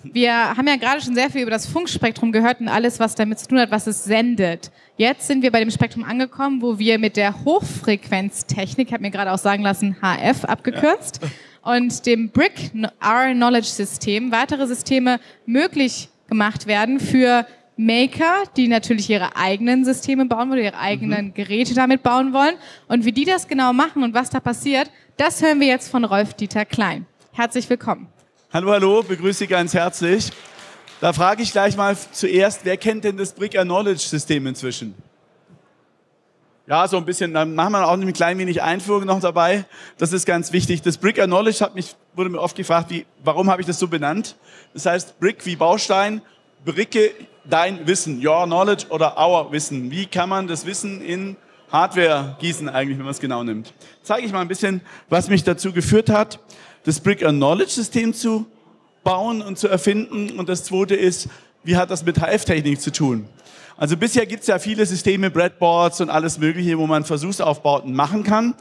Wir haben ja gerade schon sehr viel über das Funkspektrum gehört und alles, was damit zu tun hat, was es sendet. Jetzt sind wir bei dem Spektrum angekommen, wo wir mit der Hochfrequenztechnik, ich habe mir gerade auch sagen lassen, HF abgekürzt, und dem BRIC R-Knowledge System weitere Systeme möglich gemacht werden für Maker, die natürlich ihre eigenen Systeme bauen wollen, ihre eigenen Geräte damit bauen wollen. Und wie die das genau machen und was da passiert, das hören wir jetzt von Rolf-Dieter Klein. Herzlich willkommen. Hallo, hallo, begrüße Sie ganz herzlich. Da frage ich gleich mal zuerst, wer kennt denn das BRIC R-Knowledge System inzwischen? Ja, so ein bisschen, dann machen wir auch ein klein wenig Einführung noch dabei. Das ist ganz wichtig. Das BRIC R-Knowledge wurde mir oft gefragt, warum habe ich das so benannt? Das heißt, BRIC wie Baustein, Bricke dein Wissen, your knowledge oder our Wissen. Wie kann man das Wissen in Hardware gießen eigentlich, wenn man es genau nimmt? Zeige ich mal ein bisschen, was mich dazu geführt hat, das BRIC R-Knowledge System zu bauen und zu erfinden. Und das zweite ist, wie hat das mit HF-Technik zu tun? Also bisher gibt es ja viele Systeme, Breadboards und alles Mögliche, wo man Versuchsaufbauten machen kann.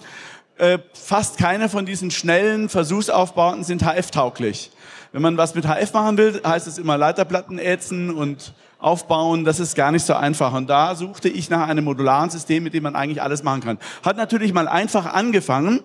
Fast keine von diesen schnellen Versuchsaufbauten sind HF-tauglich. Wenn man was mit HF machen will, heißt es immer Leiterplatten ätzen und aufbauen. Das ist gar nicht so einfach. Und da suchte ich nach einem modularen System, mit dem man eigentlich alles machen kann. Hat natürlich mal einfach angefangen.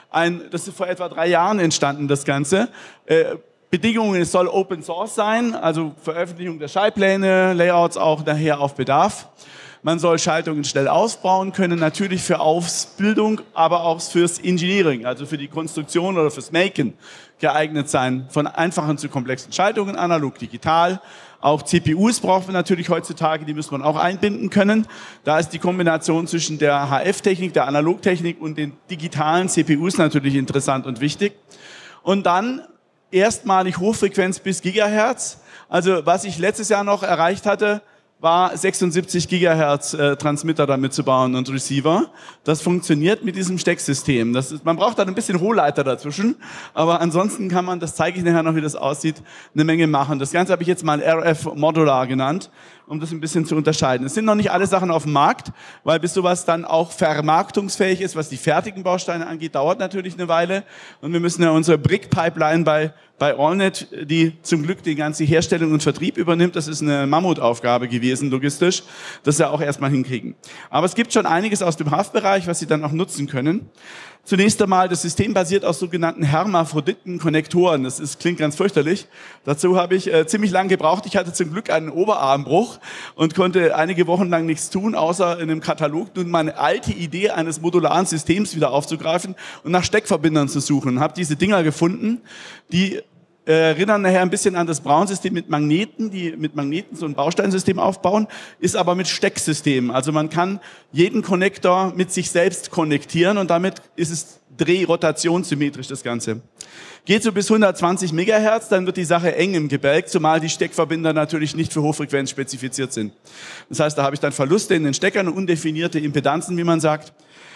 Das ist vor etwa 3 Jahren entstanden, das Ganze. Bedingungen, es soll Open Source sein, also Veröffentlichung der Schaltpläne, Layouts auch nachher auf Bedarf. Man soll Schaltungen schnell ausbauen können, natürlich für Ausbildung, aber auch fürs Engineering, also für die Konstruktion oder fürs Maken geeignet sein, von einfachen zu komplexen Schaltungen, analog, digital. Auch CPUs braucht man natürlich heutzutage, die muss man auch einbinden können. Da ist die Kombination zwischen der HF-Technik, der Analogtechnik und den digitalen CPUs natürlich interessant und wichtig. Und dann erstmalig Hochfrequenz bis Gigahertz. Also was ich letztes Jahr noch erreicht hatte, war 76 Gigahertz Transmitter damit zu bauen und Receiver. Das funktioniert mit diesem Stecksystem. Man braucht dann ein bisschen Hohlleiter dazwischen, aber ansonsten kann man, das zeige ich nachher noch, wie das aussieht, eine Menge machen. Das Ganze habe ich jetzt mal RF Modular genannt, um das ein bisschen zu unterscheiden. Es sind noch nicht alle Sachen auf dem Markt, weil bis sowas dann auch vermarktungsfähig ist, was die fertigen Bausteine angeht, dauert natürlich eine Weile. Und wir müssen ja unsere Brick-Pipeline bei Allnet, die zum Glück die ganze Herstellung und Vertrieb übernimmt, das ist eine Mammutaufgabe gewesen, logistisch, das ja auch erstmal hinkriegen. Aber es gibt schon einiges aus dem Haftbereich, was Sie dann auch nutzen können. Zunächst einmal, das System basiert auf sogenannten Hermaphroditen-Konnektoren. Klingt ganz fürchterlich. Dazu habe ich ziemlich lange gebraucht. Ich hatte zum Glück einen Oberarmbruch und konnte einige Wochen lang nichts tun, außer in einem Katalog nun meine alte Idee eines modularen Systems wieder aufzugreifen und nach Steckverbindern zu suchen. Habe diese Dinger gefunden, die erinnern nachher ein bisschen an das Braun-System mit Magneten, die mit Magneten so ein Bausteinsystem aufbauen, ist aber mit Stecksystemen. Also man kann jeden Konnektor mit sich selbst konnektieren und damit ist es rotationssymmetrisch das Ganze. Geht so bis 120 Megahertz, dann wird die Sache eng im Gebälk, zumal die Steckverbinder natürlich nicht für Hochfrequenz spezifiziert sind. Das heißt, da habe ich dann Verluste in den Steckern und undefinierte Impedanzen, wie man sagt.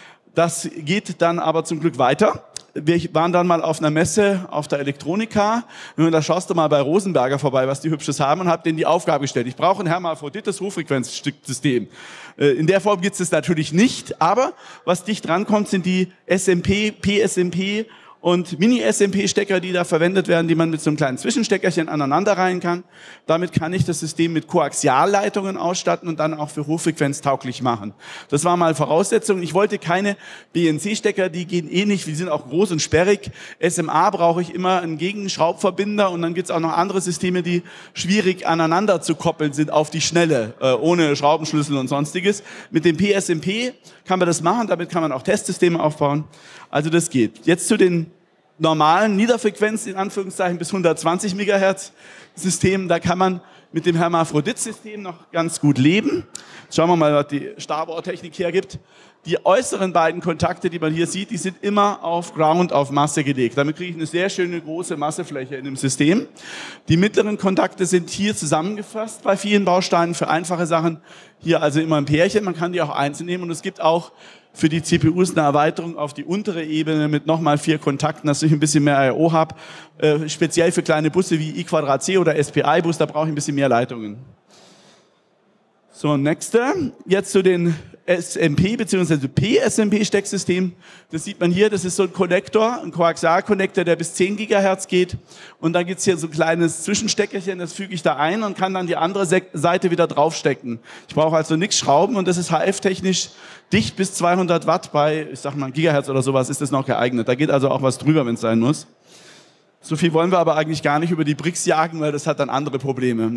Das geht dann aber zum Glück weiter. Wir waren dann mal auf einer Messe auf der Elektronika und da schaust du mal bei Rosenberger vorbei, was die Hübsches haben, und habe denen die Aufgabe gestellt. Ich brauche ein Hermaphrodites Hochfrequenzsystem. In der Form gibt es natürlich nicht, aber was dicht drankommt, sind die SMP, PSMP und Mini-SMP-Stecker, die da verwendet werden, die man mit so einem kleinen Zwischensteckerchen aneinander reihen kann. Damit kann ich das System mit Koaxialleitungen ausstatten und dann auch für Hochfrequenz tauglich machen. Das war mal Voraussetzung. Ich wollte keine BNC-Stecker, die gehen eh nicht, die sind auch groß und sperrig. SMA brauche ich immer einen Gegenschraubverbinder und dann gibt's auch noch andere Systeme, die schwierig aneinander zu koppeln sind auf die Schnelle, ohne Schraubenschlüssel und sonstiges. Mit dem PSMP kann man das machen, damit kann man auch Testsysteme aufbauen. Also das geht. Jetzt zu den normalen Niederfrequenz, in Anführungszeichen, bis 120 Megahertz Systemen. Da kann man mit dem Hermaphrodit-System noch ganz gut leben. Schauen wir mal, was die Starbohrtechnik hergibt. Die äußeren beiden Kontakte, die man hier sieht, die sind immer auf Ground, auf Masse gelegt. Damit kriege ich eine sehr schöne große Massefläche in dem System. Die mittleren Kontakte sind hier zusammengefasst bei vielen Bausteinen für einfache Sachen. Hier also immer ein Pärchen, man kann die auch einzeln nehmen und es gibt auch für die CPUs eine Erweiterung auf die untere Ebene mit nochmal 4 Kontakten, dass ich ein bisschen mehr I/O habe. Speziell für kleine Busse wie I²C oder SPI-Bus, da brauche ich ein bisschen mehr Leitungen. So, nächste. Jetzt zu den SMP bzw. PSMP-Stecksystem. Das sieht man hier, das ist so ein Konnektor, ein Koaxialkonnektor, der bis 10 GHz geht. Und dann gibt es hier so ein kleines Zwischensteckerchen, das füge ich da ein und kann dann die andere Seite wieder draufstecken. Ich brauche also nichts schrauben und das ist HF-technisch dicht bis 200 Watt bei, ich sag mal, Gigahertz oder sowas ist das noch geeignet. Da geht also auch was drüber, wenn es sein muss. So viel wollen wir aber eigentlich gar nicht über die Bricks jagen, weil das hat dann andere Probleme.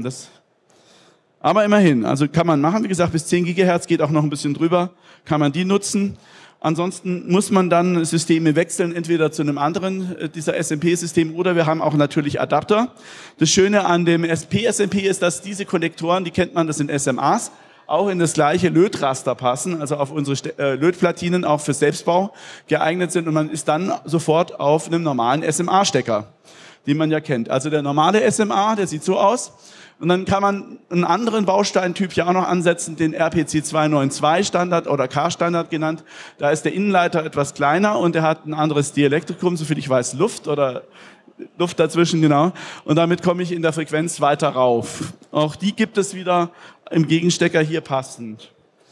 Aber immerhin, also kann man machen, wie gesagt, bis 10 Gigahertz geht auch noch ein bisschen drüber, kann man die nutzen. Ansonsten muss man dann Systeme wechseln, entweder zu einem anderen dieser SMP-System oder wir haben auch natürlich Adapter. Das Schöne an dem PSMP ist, dass diese Konnektoren, die kennt man, das sind SMAs, auch in das gleiche Lötraster passen, also auf unsere Lötplatinen auch für Selbstbau geeignet sind und man ist dann sofort auf einem normalen SMA-Stecker, den man ja kennt. Also der normale SMA, der sieht so aus und dann kann man einen anderen Bausteintyp ja auch noch ansetzen, den RPC 292 Standard oder K-Standard genannt. Da ist der Innenleiter etwas kleiner und er hat ein anderes Dielektrikum, soviel ich weiß, Luft dazwischen, genau. Und damit komme ich in der Frequenz weiter rauf. Auch die gibt es wieder im Gegenstecker hier passend.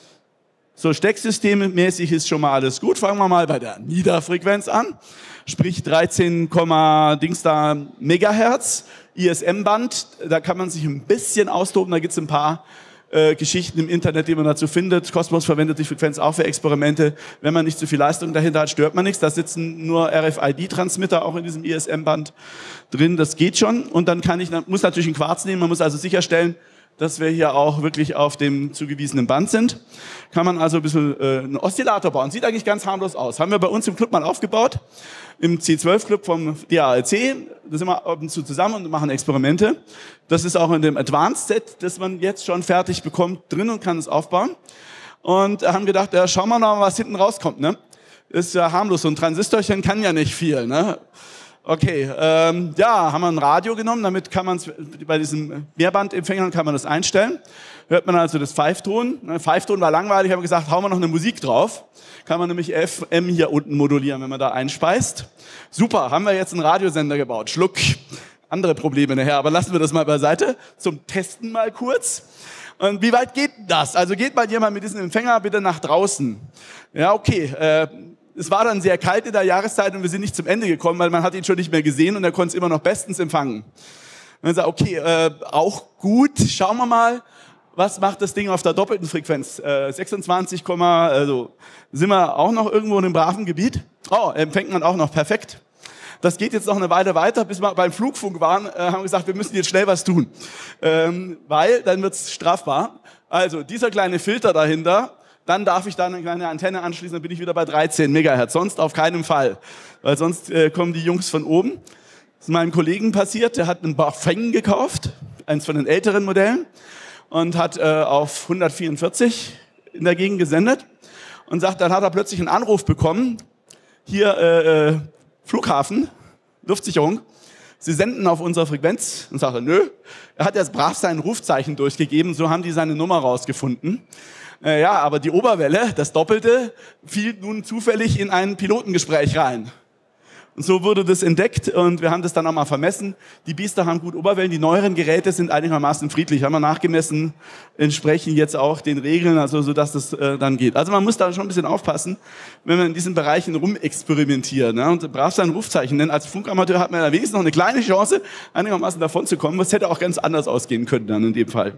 So, Stecksystemmäßig ist schon mal alles gut. Fangen wir mal bei der Niederfrequenz an. Sprich 13, Dings da Megahertz, ISM-Band. Da kann man sich ein bisschen austoben. Da gibt es ein paar Geschichten im Internet, die man dazu findet. Cosmos verwendet die Frequenz auch für Experimente. Wenn man nicht zu viel Leistung dahinter hat, stört man nichts. Da sitzen nur RFID-Transmitter auch in diesem ISM-Band drin. Das geht schon. Und dann muss natürlich ein Quarz nehmen. Man muss also sicherstellen, dass wir hier auch wirklich auf dem zugewiesenen Band sind. Kann man also ein bisschen einen Oszillator bauen. Sieht eigentlich ganz harmlos aus. Haben wir bei uns im Club mal aufgebaut. Im C12-Club vom DALC. Da sind wir ab und zu zusammen und machen Experimente. Das ist auch in dem Advanced-Set, das man jetzt schon fertig bekommt, drin und kann es aufbauen. Und haben gedacht, ja, schauen wir mal, was hinten rauskommt. Ne? Ist ja harmlos. So ein Transistorchen kann ja nicht viel. Ne? Okay, haben wir ein Radio genommen, damit kann man bei diesen Mehrbandempfängern kann man das einstellen. Hört man also das Pfeifton. Pfeifton war langweilig, haben wir gesagt, hauen wir noch eine Musik drauf. Kann man nämlich FM hier unten modulieren, wenn man da einspeist. Super, haben wir jetzt einen Radiosender gebaut. Schluck, andere Probleme nachher, aber lassen wir das mal beiseite. Zum Testen mal kurz. Und wie weit geht das? Also geht mal jemand mit diesem Empfänger bitte nach draußen. Ja, okay. Es war dann sehr kalt in der Jahreszeit und wir sind nicht zum Ende gekommen, weil man hat ihn schon nicht mehr gesehen und er konnte es immer noch bestens empfangen. Und dann sagt, okay, auch gut, schauen wir mal, was macht das Ding auf der doppelten Frequenz? 26, also sind wir auch noch irgendwo in einem braven Gebiet? Oh, empfängt man auch noch, perfekt. Das geht jetzt noch eine Weile weiter, bis wir beim Flugfunk waren, haben wir gesagt, wir müssen jetzt schnell was tun, weil dann wird es strafbar. Also dieser kleine Filter dahinter, dann darf ich da eine kleine Antenne anschließen, dann bin ich wieder bei 13 Megahertz. Sonst auf keinen Fall, weil sonst kommen die Jungs von oben. Das ist meinem Kollegen passiert, der hat einen Bafeng gekauft, eins von den älteren Modellen, und hat auf 144 in der Gegend gesendet und sagt, dann hat er plötzlich einen Anruf bekommen, hier Flughafen, Luftsicherung, Sie senden auf unserer Frequenz und sagt, nö, er hat jetzt brav sein Rufzeichen durchgegeben, so haben die seine Nummer rausgefunden. Ja, aber die Oberwelle, das Doppelte, fiel nun zufällig in ein Pilotengespräch rein. Und so wurde das entdeckt und wir haben das dann auch mal vermessen. Die Biester haben gut Oberwellen, die neueren Geräte sind einigermaßen friedlich. Haben wir nachgemessen, entsprechen jetzt auch den Regeln, also so dass das dann geht. Also man muss da schon ein bisschen aufpassen, wenn man in diesen Bereichen rumexperimentiert, ne? Und brav sein Rufzeichen nennen. Als Funkamateur hat man ja wenigstens noch eine kleine Chance, einigermaßen davon zu kommen. Das hätte auch ganz anders ausgehen können dann in dem Fall.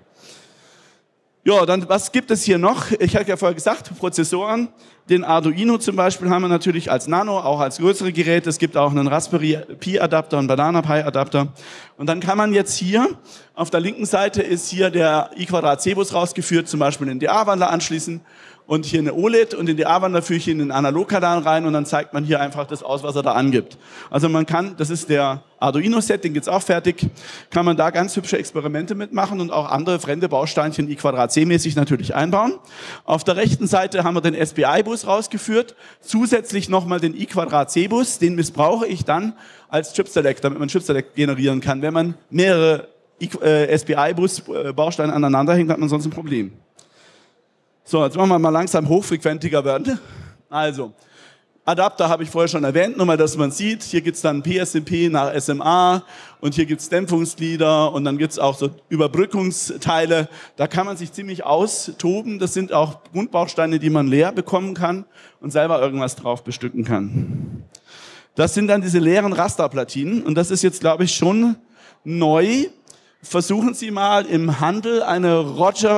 Ja, dann was gibt es hier noch? Ich hatte ja vorher gesagt, Prozessoren. Den Arduino zum Beispiel haben wir natürlich als Nano, auch als größere Geräte. Es gibt auch einen Raspberry Pi Adapter, einen Banana Pi Adapter. Und dann kann man jetzt hier, auf der linken Seite ist hier der I2C-Bus rausgeführt, zum Beispiel einen DA-Wandler anschließen und hier eine OLED und den DA-Wandler führe ich in den Analogkanal rein und dann zeigt man hier einfach das aus, was er da angibt. Also man kann, das ist der Arduino-Set, den gibt's auch fertig, kann man da ganz hübsche Experimente mitmachen und auch andere fremde Bausteinchen I2C-mäßig natürlich einbauen. Auf der rechten Seite haben wir den SPI-Bus rausgeführt, zusätzlich nochmal den I2C-Bus, den missbrauche ich dann als Chip-Select, damit man Chip-Select generieren kann. Wenn man mehrere SPI-Bus-Bausteine aneinander hängt, hat man sonst ein Problem. So, jetzt machen wir mal langsam hochfrequentiger werden. Also, Adapter habe ich vorher schon erwähnt, nur mal, dass man sieht, hier gibt es dann PSMP nach SMA und hier gibt es Dämpfungsglieder und dann gibt es auch so Überbrückungsteile. Da kann man sich ziemlich austoben. Das sind auch Grundbausteine, die man leer bekommen kann und selber irgendwas drauf bestücken kann. Das sind dann diese leeren Rasterplatinen und das ist jetzt, glaube ich, schon neu. Versuchen Sie mal im Handel eine Roger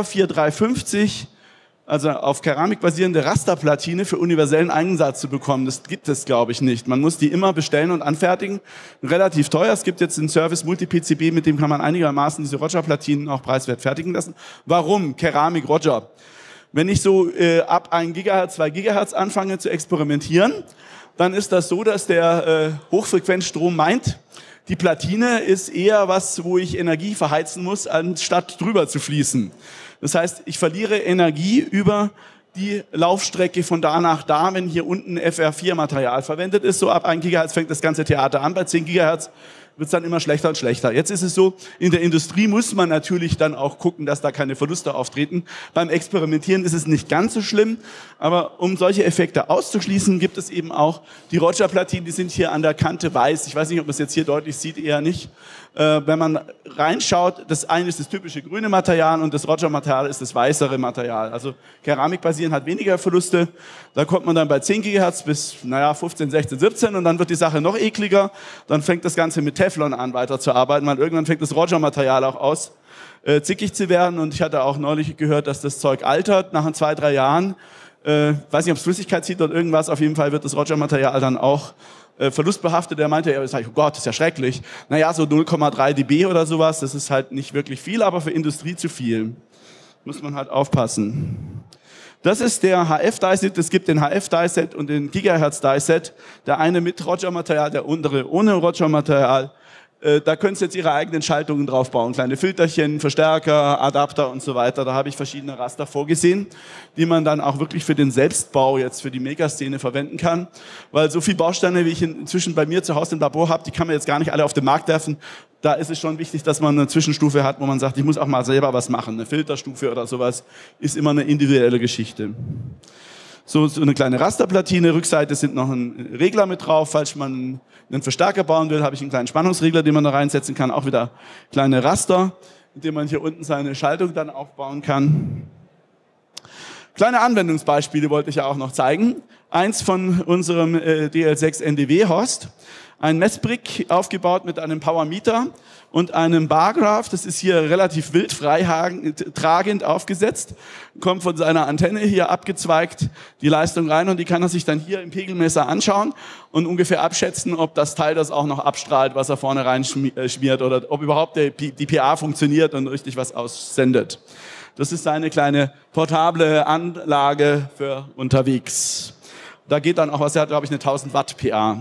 4350, also auf Keramik basierende Rasterplatine für universellen Einsatz zu bekommen. Das gibt es, glaube ich, nicht. Man muss die immer bestellen und anfertigen. Relativ teuer. Es gibt jetzt einen Service Multi-PCB, mit dem kann man einigermaßen diese Roger-Platinen auch preiswert fertigen lassen. Warum Keramik Roger? Wenn ich so ab 1 Gigahertz, 2 Gigahertz anfange zu experimentieren, dann ist das so, dass der Hochfrequenzstrom meint, die Platine ist eher was, wo ich Energie verheizen muss, anstatt drüber zu fließen. Das heißt, ich verliere Energie über die Laufstrecke von da nach da, wenn hier unten FR4-Material verwendet ist. So ab 1 Gigahertz fängt das ganze Theater an. Bei 10 Gigahertz wird es dann immer schlechter und schlechter. Jetzt ist es so, in der Industrie muss man natürlich dann auch gucken, dass da keine Verluste auftreten. Beim Experimentieren ist es nicht ganz so schlimm, aber um solche Effekte auszuschließen, gibt es eben auch die Roger-Platinen, die sind hier an der Kante weiß. Ich weiß nicht, ob man es jetzt hier deutlich sieht, eher nicht. Wenn man reinschaut, das eine ist das typische grüne Material und das Roger-Material ist das weißere Material. Also Keramik basieren hat weniger Verluste. Da kommt man dann bei 10 Gigahertz bis 15, 16, 17 und dann wird die Sache noch ekliger. Dann fängt das Ganze mit Teflon an weiterzuarbeiten, weil irgendwann fängt das Roger-Material auch aus, zickig zu werden. Und ich hatte auch neulich gehört, dass das Zeug altert nach 2, 3 Jahren. Weiß nicht, ob es Flüssigkeit zieht oder irgendwas. Auf jeden Fall wird das Roger-Material dann auch verlustbehaftet. Er meinte, oh Gott, das ist ja schrecklich. Naja, so 0,3 dB oder sowas, das ist halt nicht wirklich viel, aber für Industrie zu viel. Muss man halt aufpassen. Das ist der HF-Die-Set. Es gibt den HF-Die-Set und den Gigahertz-Die-Set. Der eine mit Roger-Material, der andere ohne Roger-Material. Da können Sie jetzt Ihre eigenen Schaltungen drauf bauen. Kleine Filterchen, Verstärker, Adapter und so weiter. Da habe ich verschiedene Raster vorgesehen, die man dann auch wirklich für den Selbstbau jetzt für die Megaszene verwenden kann. Weil so viele Bausteine, wie ich inzwischen bei mir zu Hause im Labor habe, die kann man jetzt gar nicht alle auf den Markt werfen. Da ist es schon wichtig, dass man eine Zwischenstufe hat, wo man sagt, ich muss auch mal selber was machen. Eine Filterstufe oder sowas ist immer eine individuelle Geschichte. So eine kleine Rasterplatine, Rückseite sind noch ein Regler mit drauf, falls man einen Verstärker bauen will, habe ich einen kleinen Spannungsregler, den man da reinsetzen kann, auch wieder kleine Raster, in dem man hier unten seine Schaltung dann aufbauen kann. Kleine Anwendungsbeispiele wollte ich ja auch noch zeigen. Eins von unserem DL6 NDW-Host, ein Messbrick aufgebaut mit einem Powermeter und einem Bargraph. Das ist hier relativ wild tragend aufgesetzt, kommt von seiner Antenne hier abgezweigt die Leistung rein und die kann er sich dann hier im Pegelmesser anschauen und ungefähr abschätzen, ob das Teil das auch noch abstrahlt, was er vorne rein schmiert oder ob überhaupt die PA funktioniert und richtig was aussendet. Das ist seine kleine portable Anlage für unterwegs. Da geht dann auch was, er hat glaube ich eine 1000 Watt PA.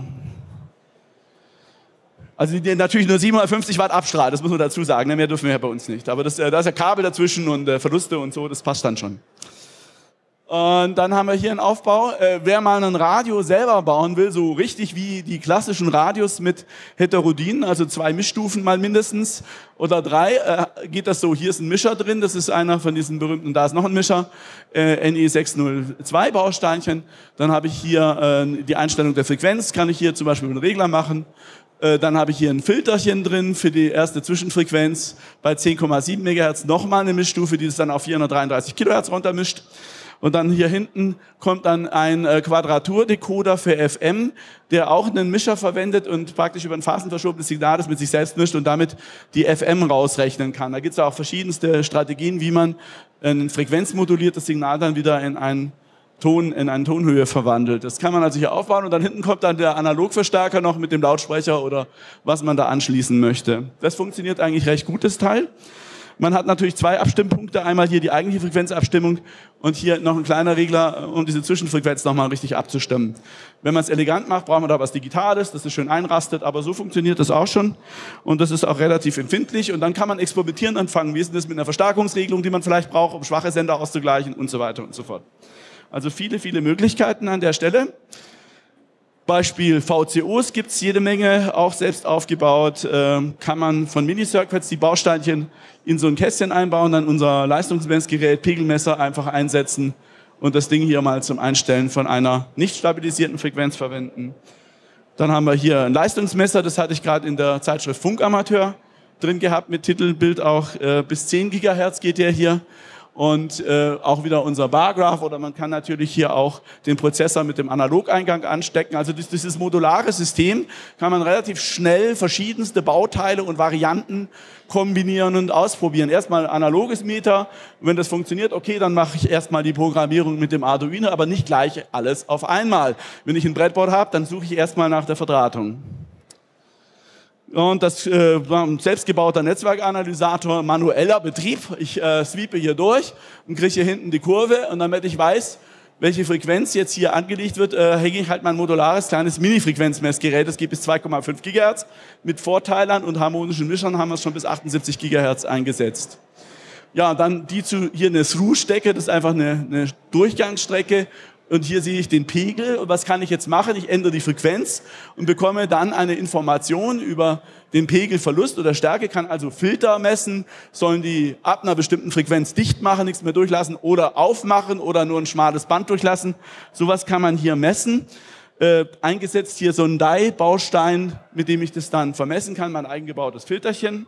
Also die natürlich nur 750 Watt abstrahlt, das muss man dazu sagen, mehr dürfen wir ja bei uns nicht. Aber da ist ja Kabel dazwischen und Verluste und so, das passt dann schon. Und dann haben wir hier einen Aufbau. Wer mal ein Radio selber bauen will, so richtig wie die klassischen Radios mit Heterodinen, also 2 Mischstufen mal mindestens oder 3, geht das so. Hier ist ein Mischer drin, das ist einer von diesen berühmten, da ist noch ein Mischer, NE602 Bausteinchen. Dann habe ich hier die Einstellung der Frequenz, kann ich hier zum Beispiel mit einem Regler machen. Dann habe ich hier ein Filterchen drin für die erste Zwischenfrequenz bei 10,7 MHz, nochmal eine Mischstufe, die es dann auf 433 kHz runtermischt. Und dann hier hinten kommt dann ein Quadraturdecoder für FM, der auch einen Mischer verwendet und praktisch über ein phasenverschobenes Signal das mit sich selbst mischt und damit die FM rausrechnen kann. Da gibt es auch verschiedenste Strategien, wie man ein frequenzmoduliertes Signal dann wieder in eine Tonhöhe verwandelt. Das kann man also hier aufbauen und dann hinten kommt dann der Analogverstärker noch mit dem Lautsprecher oder was man da anschließen möchte. Das funktioniert eigentlich recht gut, das Teil. Man hat natürlich 2 Abstimmpunkte, einmal hier die eigentliche Frequenzabstimmung und hier noch ein kleiner Regler, um diese Zwischenfrequenz nochmal richtig abzustimmen. Wenn man es elegant macht, braucht man da was Digitales, das ist schön einrastet, aber so funktioniert das auch schon und das ist auch relativ empfindlich und dann kann man experimentieren anfangen. Wie ist denn das mit einer Verstärkungsregelung, die man vielleicht braucht, um schwache Sender auszugleichen und so weiter und so fort. Also viele, viele Möglichkeiten an der Stelle. Beispiel VCOs gibt es jede Menge, auch selbst aufgebaut. Kann man von Mini-Circuits die Bausteinchen in so ein Kästchen einbauen, dann unser Leistungsmessgerät, Pegelmesser einfach einsetzen und das Ding hier mal zum Einstellen von einer nicht stabilisierten Frequenz verwenden. Dann haben wir hier ein Leistungsmesser, das hatte ich gerade in der Zeitschrift Funkamateur drin gehabt mit Titelbild auch. Bis 10 Gigahertz geht der hier. Und auch wieder unser Bargraph, oder man kann natürlich hier auch den Prozessor mit dem Analogeingang anstecken. Also dieses modulare System kann man relativ schnell verschiedenste Bauteile und Varianten kombinieren und ausprobieren. Erstmal analoges Meter, wenn das funktioniert, okay, dann mache ich erstmal die Programmierung mit dem Arduino, aber nicht gleich alles auf einmal. Wenn ich ein Breadboard habe, dann suche ich erstmal nach der Verdrahtung. Und das war ein selbstgebauter Netzwerkanalysator, manueller Betrieb. Ich sweepe hier durch und kriege hier hinten die Kurve. Und damit ich weiß, welche Frequenz jetzt hier angelegt wird, hänge ich halt mein modulares kleines Mini-Frequenzmessgerät. Das geht bis 2,5 Gigahertz. Mit Vorteilern und harmonischen Mischern haben wir es schon bis 78 Gigahertz eingesetzt. Ja, dann hier eine Through-Strecke, das ist einfach eine Durchgangsstrecke. Und hier sehe ich den Pegel. Und was kann ich jetzt machen? Ich ändere die Frequenz und bekomme dann eine Information über den Pegelverlust oder Stärke, kann also Filter messen, sollen die ab einer bestimmten Frequenz dicht machen, nichts mehr durchlassen oder aufmachen oder nur ein schmales Band durchlassen. Sowas kann man hier messen. Eingesetzt hier so ein Die-Baustein, mit dem ich das dann vermessen kann, mein eingebautes Filterchen.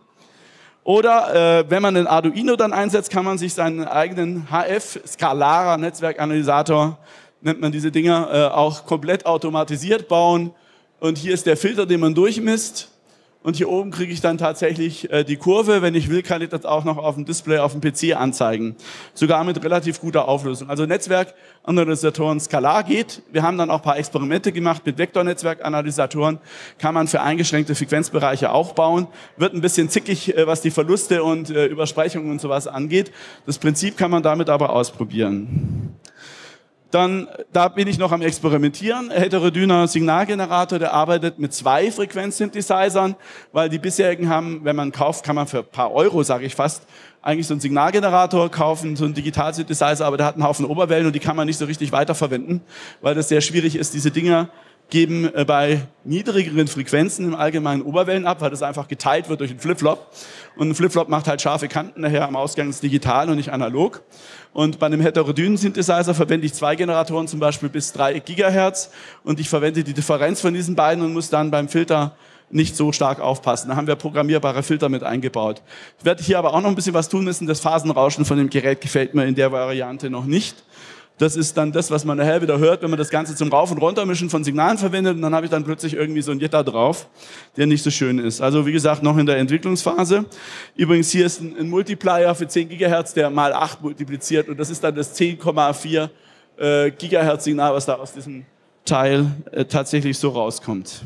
Oder wenn man den Arduino dann einsetzt, kann man sich seinen eigenen HF-skalarer Netzwerkanalysator, nennt man diese Dinger, auch komplett automatisiert bauen. Und hier ist der Filter, den man durchmisst. Und hier oben kriege ich dann tatsächlich die Kurve. Wenn ich will, kann ich das auch noch auf dem Display auf dem PC anzeigen. Sogar mit relativ guter Auflösung. Also Netzwerkanalysatoren skalar geht. Wir haben dann auch ein paar Experimente gemacht mit Vektornetzwerkanalysatoren. Kann man für eingeschränkte Frequenzbereiche auch bauen. Wird ein bisschen zickig, was die Verluste und Übersprechungen und sowas angeht. Das Prinzip kann man damit aber ausprobieren. Dann, da bin ich noch am Experimentieren. Heterodyner Signalgenerator, der arbeitet mit 2 Frequenzsynthesizern, weil die bisherigen haben, wenn man kauft, kann man für ein paar Euro, sage ich fast, eigentlich so einen Signalgenerator kaufen, so einen Digitalsynthesizer, aber der hat einen Haufen Oberwellen und die kann man nicht so richtig weiterverwenden, weil das sehr schwierig ist. Diese Dinger geben bei niedrigeren Frequenzen im Allgemeinen Oberwellen ab, weil das einfach geteilt wird durch einen Flip-Flop. Und ein Flip-Flop macht halt scharfe Kanten, nachher am Ausgang ist digital und nicht analog. Und bei einem heterodynen Synthesizer verwende ich 2 Generatoren, zum Beispiel bis 3 Gigahertz. Und ich verwende die Differenz von diesen beiden und muss dann beim Filter nicht so stark aufpassen. Da haben wir programmierbare Filter mit eingebaut. Ich werde hier aber auch noch ein bisschen was tun müssen. Das Phasenrauschen von dem Gerät gefällt mir in der Variante noch nicht. Das ist dann das, was man nachher wieder hört, wenn man das Ganze zum Rauf- und Runtermischen von Signalen verwendet. Und dann habe ich dann plötzlich irgendwie so ein Jitter drauf, der nicht so schön ist. Also wie gesagt, noch in der Entwicklungsphase. Übrigens, hier ist ein Multiplier für 10 Gigahertz, der mal 8 multipliziert. Und das ist dann das 10,4 Gigahertz Signal, was da aus diesem Teil tatsächlich so rauskommt.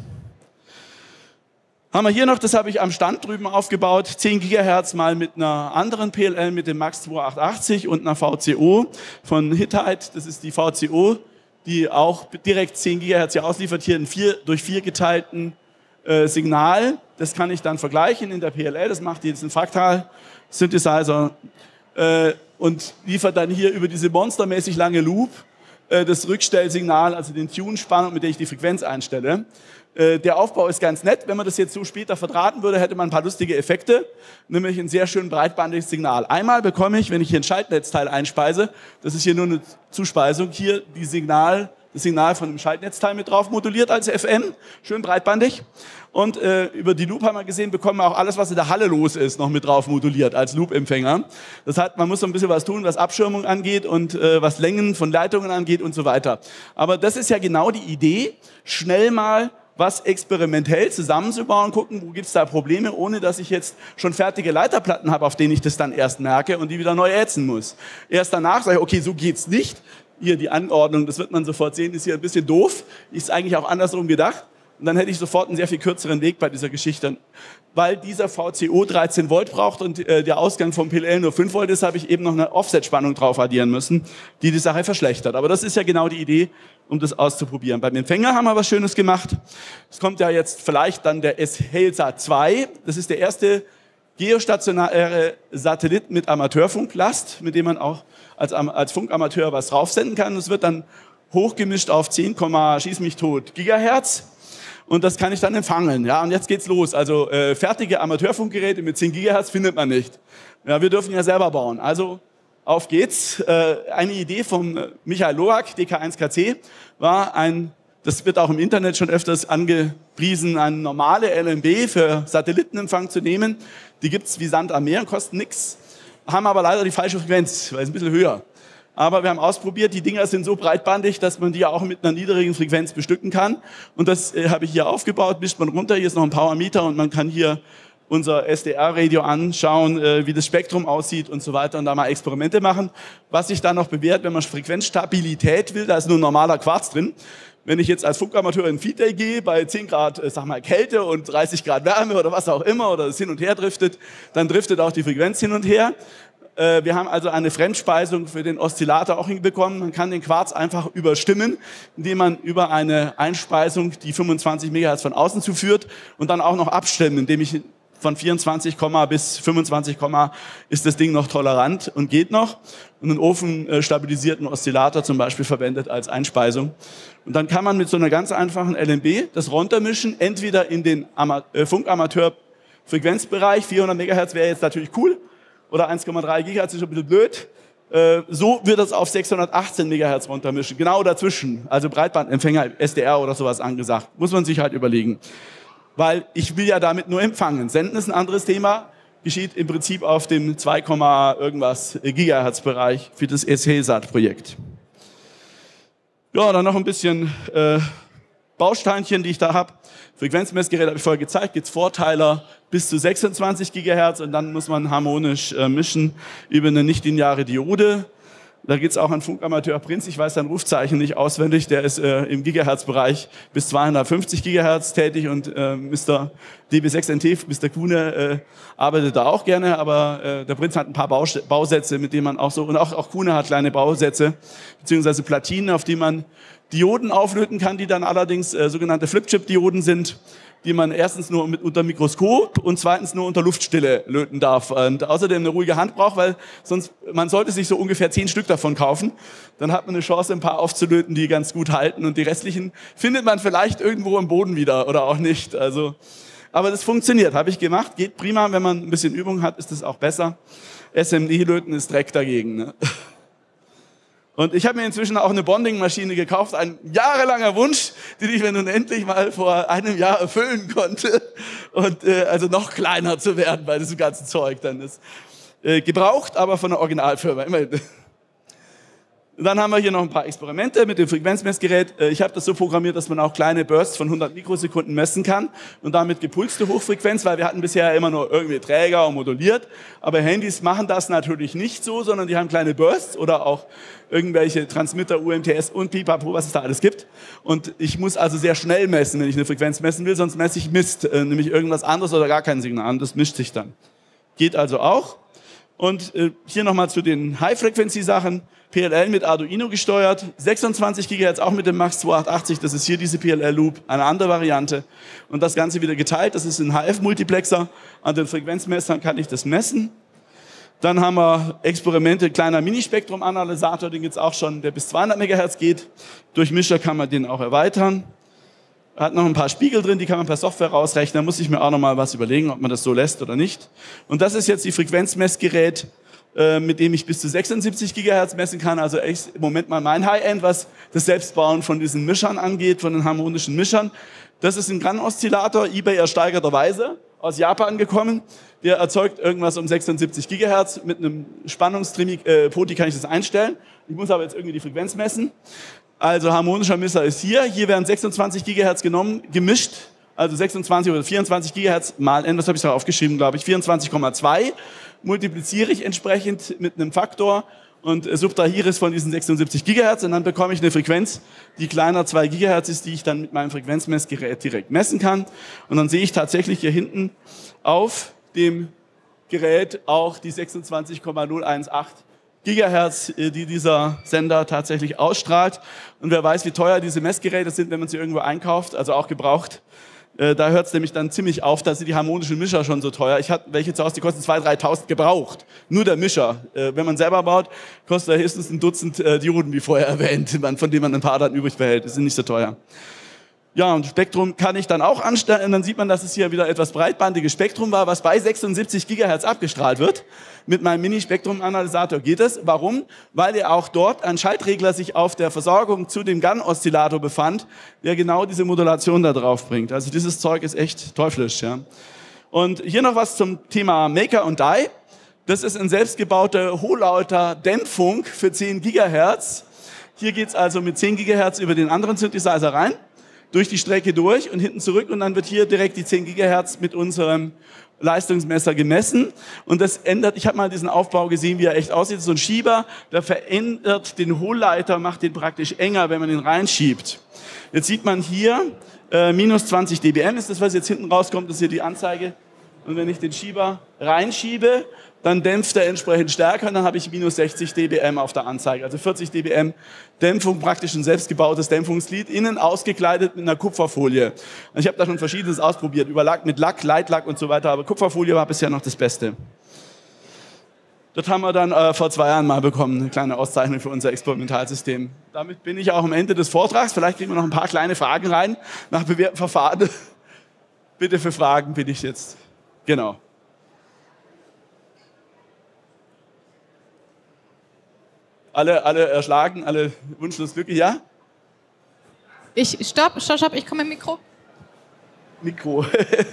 Haben wir hier noch, das habe ich am Stand drüben aufgebaut, 10 Gigahertz mal mit einer anderen PLL, mit dem Max 2880 und einer VCO von Hittite. Das ist die VCO, die auch direkt 10 Gigahertz hier ausliefert, hier ein 4x4 geteilten Signal. Das kann ich dann vergleichen in der PLL, das macht jetzt ein Fraktal-Synthesizer und liefert dann hier über diese monstermäßig lange Loop das Rückstellsignal, also den Tune-Spannung, mit der ich die Frequenz einstelle. Der Aufbau ist ganz nett. Wenn man das jetzt so später verdrahten würde, hätte man ein paar lustige Effekte, nämlich ein sehr schön breitbandiges Signal. Einmal bekomme ich, wenn ich hier ein Schaltnetzteil einspeise, das ist hier nur eine Zuspeisung, hier das Signal von dem Schaltnetzteil mit drauf moduliert als FM, schön breitbandig. Und über die Loop haben wir gesehen, bekommen wir auch alles, was in der Halle los ist, noch mit drauf moduliert als Loop-Empfänger. Das heißt, man muss so ein bisschen was tun, was Abschirmung angeht und was Längen von Leitungen angeht und so weiter. Aber das ist ja genau die Idee, schnell mal was experimentell zusammenzubauen, gucken, wo gibt's da Probleme, ohne dass ich jetzt schon fertige Leiterplatten habe, auf denen ich das dann erst merke und die wieder neu ätzen muss. Erst danach sage ich, okay, so geht's nicht. Hier die Anordnung, das wird man sofort sehen, ist hier ein bisschen doof, ist eigentlich auch andersrum gedacht. Und dann hätte ich sofort einen sehr viel kürzeren Weg bei dieser Geschichte. Weil dieser VCO 13 Volt braucht und der Ausgang vom PLL nur 5 Volt ist, habe ich eben noch eine Offset-Spannung drauf addieren müssen, die die Sache verschlechtert. Aber das ist ja genau die Idee, um das auszuprobieren. Beim Empfänger haben wir was Schönes gemacht. Es kommt ja jetzt vielleicht dann der S-Helsat 2. Das ist der erste geostationäre Satellit mit Amateurfunklast, mit dem man auch als Funkamateur was draufsenden kann. Das wird dann hochgemischt auf 10, schieß mich tot Gigahertz. Und das kann ich dann empfangen. Ja, und jetzt geht's los. Also fertige Amateurfunkgeräte mit 10 Gigahertz findet man nicht. Ja, wir dürfen ja selber bauen. Also auf geht's. Eine Idee von Michael Loak, DK1KC, war das wird auch im Internet schon öfters angepriesen, eine normale LNB für Satellitenempfang zu nehmen. Die gibt's wie Sand am Meer und kosten nichts, haben aber leider die falsche Frequenz, weil es ein bisschen höher. Aber wir haben ausprobiert, die Dinger sind so breitbandig, dass man die auch mit einer niedrigen Frequenz bestücken kann. Und das habe ich hier aufgebaut, mischt man runter, hier ist noch ein Power-Meter und man kann hier unser SDR-Radio anschauen, wie das Spektrum aussieht und so weiter und da mal Experimente machen. Was sich da noch bewährt, wenn man Frequenzstabilität will, da ist nur ein normaler Quarz drin. Wenn ich jetzt als Funkamateur in Feedday gehe, bei 10 Grad Kälte und 30 Grad Wärme oder was auch immer, oder es hin und her driftet, dann driftet auch die Frequenz hin und her. Wir haben also eine Fremdspeisung für den Oszillator auch hinbekommen. Man kann den Quarz einfach überstimmen, indem man über eine Einspeisung die 25 MHz von außen zuführt und dann auch noch abstimmen, indem ich von 24, bis 25, ist das Ding noch tolerant und geht noch. Und einen ofenstabilisierten Oszillator zum Beispiel verwendet als Einspeisung. Und dann kann man mit so einer ganz einfachen LNB das runtermischen, entweder in den Funkamateur-Frequenzbereich, 400 MHz wäre jetzt natürlich cool, oder 1,3 GHz ist ein bisschen blöd. So wird das auf 618 MHz runtermischen, genau dazwischen, also Breitbandempfänger, SDR oder sowas angesagt. Muss man sich halt überlegen. Weil ich will ja damit nur empfangen. Senden ist ein anderes Thema, geschieht im Prinzip auf dem 2, irgendwas Gigahertz-Bereich für das SHSAT-Projekt. Ja, dann noch ein bisschen Bausteinchen, die ich da habe. Frequenzmessgerät habe ich vorher gezeigt, gibt's Vorteiler bis zu 26 GHz und dann muss man harmonisch mischen über eine nichtlineare Diode. Da geht's auch an Funkamateur Prinz, ich weiß sein Rufzeichen nicht auswendig, der ist im Gigahertz-Bereich bis 250 Gigahertz tätig und Mr. DB6NT, Mr. Kuhne, arbeitet da auch gerne, aber der Prinz hat ein paar Bausätze, mit denen man auch so, und auch Kuhne hat kleine Bausätze, beziehungsweise Platinen, auf die man Dioden auflöten kann, die dann allerdings sogenannte Flipchip-Dioden sind, die man erstens nur unter Mikroskop und zweitens nur unter Luftstille löten darf. Und außerdem eine ruhige Hand braucht, weil sonst, man sollte sich so ungefähr 10 Stück davon kaufen. Dann hat man eine Chance, ein paar aufzulöten, die ganz gut halten. Und die restlichen findet man vielleicht irgendwo im Boden wieder oder auch nicht. Also, aber das funktioniert, habe ich gemacht. Geht prima, wenn man ein bisschen Übung hat, ist das auch besser. SMD-Löten ist Dreck dagegen, ne? Und ich habe mir inzwischen auch eine Bonding-Maschine gekauft, ein jahrelanger Wunsch, den ich mir nun endlich mal vor einem Jahr erfüllen konnte. Und also noch kleiner zu werden bei diesem ganzen Zeug dann ist. Gebraucht, aber von der Originalfirma, immerhin. Dann haben wir hier noch ein paar Experimente mit dem Frequenzmessgerät. Ich habe das so programmiert, dass man auch kleine Bursts von 100 Mikrosekunden messen kann und damit gepulste Hochfrequenz, weil wir hatten bisher immer nur irgendwie Träger und moduliert. Aber Handys machen das natürlich nicht so, sondern die haben kleine Bursts oder auch irgendwelche Transmitter, UMTS und Pipapo, was es da alles gibt. Und ich muss also sehr schnell messen, wenn ich eine Frequenz messen will, sonst messe ich Mist, nämlich irgendwas anderes oder gar kein Signal. Und das mischt sich dann. Geht also auch. Und hier nochmal zu den High-Frequency-Sachen. PLL mit Arduino gesteuert, 26 GHz auch mit dem Max 288, das ist hier diese PLL-Loop, eine andere Variante. Und das Ganze wieder geteilt, das ist ein HF-Multiplexer, an den Frequenzmessern kann ich das messen. Dann haben wir Experimente, kleiner Minispektrum-Analysator, den gibt's auch schon, der bis 200 MHz geht. Durch Mischer kann man den auch erweitern. Hat noch ein paar Spiegel drin, die kann man per Software rausrechnen, da muss ich mir auch noch mal was überlegen, ob man das so lässt oder nicht. Und das ist jetzt die Frequenzmessgerät, mit dem ich bis zu 76 GHz messen kann, also echt im Moment mal mein High-End, was das Selbstbauen von diesen Mischern angeht, von den harmonischen Mischern. Das ist ein GAN-Oszillator, eBay ersteigerterweise, aus Japan gekommen. Der erzeugt irgendwas um 76 GHz, mit einem Spannungspoti kann ich das einstellen. Ich muss aber jetzt irgendwie die Frequenz messen. Also harmonischer Misser ist hier werden 26 GHz genommen, gemischt, also 26 oder 24 GHz mal N, was habe ich da aufgeschrieben, glaube ich, 24,2. Multipliziere ich entsprechend mit einem Faktor und subtrahiere es von diesen 76 GHz und dann bekomme ich eine Frequenz, die kleiner 2 GHz ist, die ich dann mit meinem Frequenzmessgerät direkt messen kann. Und dann sehe ich tatsächlich hier hinten auf dem Gerät auch die 26,018 GHz, die dieser Sender tatsächlich ausstrahlt. Und wer weiß, wie teuer diese Messgeräte sind, wenn man sie irgendwo einkauft, also auch gebraucht. Da hört es nämlich dann ziemlich auf, da sind die harmonischen Mischer schon so teuer. Ich hatte welche zu Hause, die kosten 2.000, 3.000 gebraucht. Nur der Mischer. Wenn man selber baut, kostet er höchstens ein Dutzend Dioden, wie vorher erwähnt, von denen man ein paar dann übrig behält. Die sind nicht so teuer. Ja, und Spektrum kann ich dann auch anstellen. Und dann sieht man, dass es hier wieder etwas breitbandiges Spektrum war, was bei 76 Gigahertz abgestrahlt wird. Mit meinem Mini-Spektrum-Analysator geht es. Warum? Weil ja auch dort ein Schaltregler sich auf der Versorgung zu dem GAN-Oszillator befand, der genau diese Modulation da drauf bringt. Also dieses Zeug ist echt teuflisch. Ja. Und hier noch was zum Thema Maker und Die. Das ist ein selbstgebauter Hohlauter-Dämpfung für 10 Gigahertz. Hier geht's also mit 10 Gigahertz über den anderen Synthesizer rein, durch die Strecke durch und hinten zurück und dann wird hier direkt die 10 Gigahertz mit unserem Leistungsmesser gemessen und das ändert, ich habe mal diesen Aufbau gesehen, wie er echt aussieht, so ein Schieber, der verändert den Hohlleiter, macht den praktisch enger, wenn man ihn reinschiebt. Jetzt sieht man hier, minus 20 dBm ist das, was jetzt hinten rauskommt, das ist hier die Anzeige und wenn ich den Schieber reinschiebe, dann dämpft er entsprechend stärker und dann habe ich minus 60 dBm auf der Anzeige. Also 40 dBm Dämpfung, praktisch ein selbstgebautes Dämpfungsglied, innen ausgekleidet mit einer Kupferfolie. Ich habe da schon Verschiedenes ausprobiert, überlackt mit Lack, Leitlack und so weiter, aber Kupferfolie war bisher noch das Beste. Das haben wir dann vor 2 Jahren mal bekommen, eine kleine Auszeichnung für unser Experimentalsystem. Damit bin ich auch am Ende des Vortrags. Vielleicht kriegen wir noch ein paar kleine Fragen rein nach bewährtem Verfahren. Bitte für Fragen bin ich jetzt. Genau. Alle erschlagen, alle wunschlos glücklich, ja? Stopp, ich komme im Mikro. Mikro.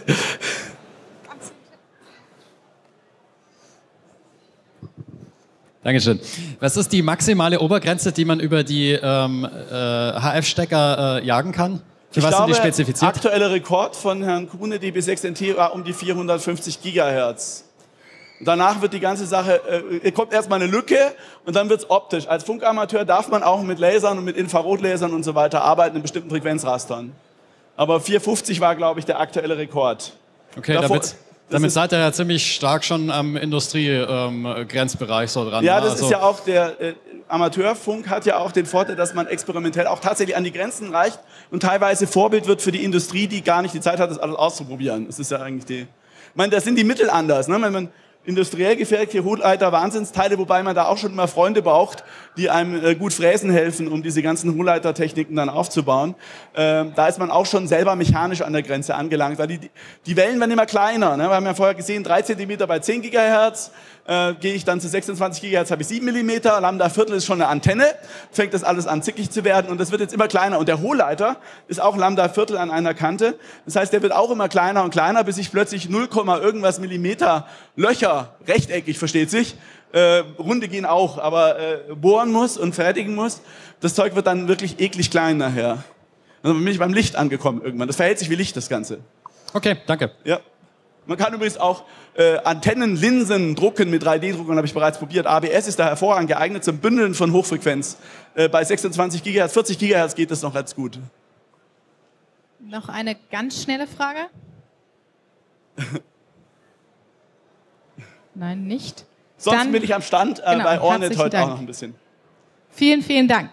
Dankeschön. Was ist die maximale Obergrenze, die man über die HF-Stecker jagen kann? Für was sind die spezifiziert? Der aktuelle Rekord von Herrn Kuhne, DB6NT, war um die 450 Gigahertz. Danach wird die ganze Sache, kommt erstmal eine Lücke und dann wird's optisch. Als Funkamateur darf man auch mit Lasern und mit Infrarotlasern und so weiter arbeiten in bestimmten Frequenzrastern. Aber 450 war, glaube ich, der aktuelle Rekord. Okay, damit seid ihr ja ziemlich stark schon am Industriegrenzbereich so dran. Ja, das ist ja auch der Amateurfunk hat ja auch den Vorteil, dass man experimentell auch tatsächlich an die Grenzen reicht und teilweise Vorbild wird für die Industrie, die gar nicht die Zeit hat, das alles auszuprobieren. Das ist ja eigentlich ich meine, da sind die Mittel anders. Ne? Wenn man industriell gefertigte Hohlleiter, Wahnsinnsteile, wobei man da auch schon immer Freunde braucht, die einem gut fräsen helfen, um diese ganzen Hohlleitertechniken dann aufzubauen. Da ist man auch schon selber mechanisch an der Grenze angelangt, weil die Wellen werden immer kleiner. Ne? Wir haben ja vorher gesehen, 3 cm bei 10 Gigahertz, gehe ich dann zu 26 Gigahertz, habe ich 7 mm, Lambda Viertel ist schon eine Antenne, fängt das alles an zickig zu werden und das wird jetzt immer kleiner. Und der Hohlleiter ist auch Lambda Viertel an einer Kante. Das heißt, der wird auch immer kleiner und kleiner, bis ich plötzlich 0, irgendwas Millimeter Löcher, rechteckig, versteht sich, Runde gehen auch, aber bohren muss und fertigen muss. Das Zeug wird dann wirklich eklig klein nachher. Also bin ich beim Licht angekommen irgendwann. Das verhält sich wie Licht, das Ganze. Okay, danke. Ja. Man kann übrigens auch Antennenlinsen drucken mit 3D-Druckern, habe ich bereits probiert. ABS ist da hervorragend geeignet zum Bündeln von Hochfrequenz. Bei 26 Gigahertz, 40 Gigahertz geht das noch ganz gut. Noch eine ganz schnelle Frage? Nein, nicht. Sonst Dann, bin ich am Stand genau, bei Ornet heute Dank. auch noch ein bisschen. Vielen, vielen Dank.